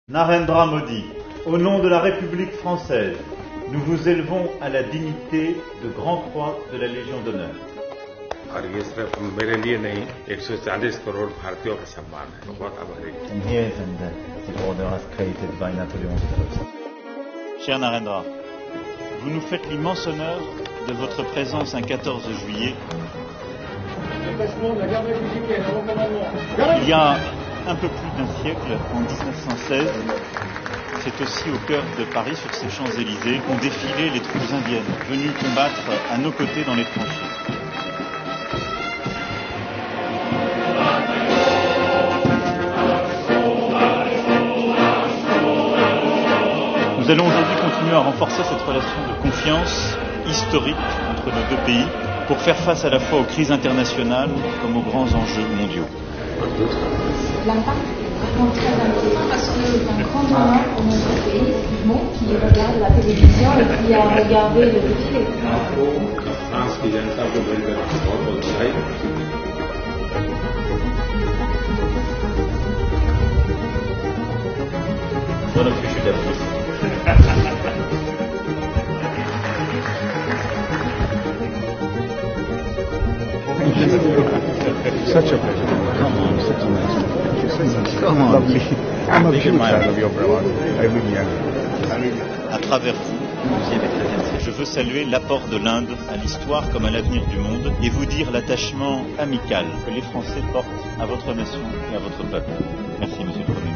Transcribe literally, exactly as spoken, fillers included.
Narendra Modi, au nom de la République française, nous vous élevons à la dignité de Grand Croix de la Légion d'honneur. और ये सिर्फ मेरे लिए नहीं एक सौ चालीस करोड़ भारतीयों का सम्मान है बहुत आभारी And here and uh, the order as created by Napoleon the First. Cher Narendra, vous nous faites l'immense honneur de votre présence un quatorze juillet. Il y a un peu plus d'un siècle, en dix-neuf cent seize, c'est aussi au cœur de Paris, sur ces Champs-Élysées, qu'ont défilé les troupes indiennes, venues combattre à nos côtés dans les tranchées. Nous allons aujourd'hui continuer à renforcer cette relation de confiance historique entre nos deux pays pour faire face à la fois aux crises internationales comme aux grands enjeux mondiaux. L'impact est vraiment très important parce que c'est un grand honneur pour notre pays, effectivement, qui regarde la télévision et qui a regardé le défilé. France की जनता को मिलकर बहुत बहुत बधाई Voilà que je suis d'apprécier. Such a pleasure. Come on, such a nice pleasure. Come on. Lovely. I'm a big fan of your bravado. I really am. I really am. À travers vous, je veux saluer l'apport de l'Inde à l'histoire comme à l'avenir du monde et vous dire l'attachement amical que les Français portent à votre nation et à votre peuple. Merci, Monsieur le Premier ministre.